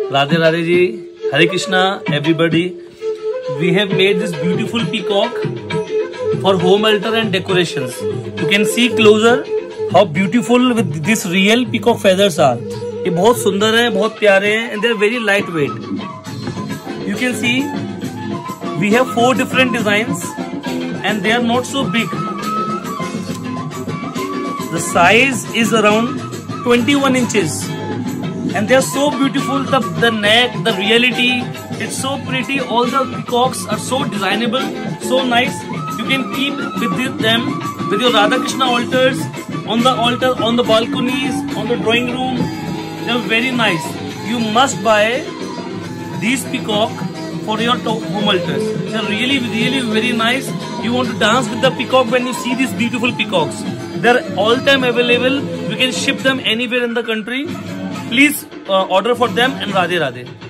Radhe Radhe ji, Hare Krishna, everybody. We have made this beautiful peacock for home altar and decorations. You can see closer how beautiful with this real peacock feathers are. ये बहुत सुंदर हैं, बहुत प्यारे हैं, and they are very lightweight. You can see we have 4 different designs, and they are not so big. The size is around 21 inches. And they are so beautiful, the neck, the reality, it's so pretty. All the peacocks are so designable, so nice. You can keep with them with your Radha Krishna altars, on the altar, on the balconies, on the drawing room. They are very nice. You must buy these peacock for your home altars. They are really, really very nice. You want to dance with the peacock when you see these beautiful peacocks. They are all time available. You can ship them anywhere in the country. Please order for them, and Radhe Radhe.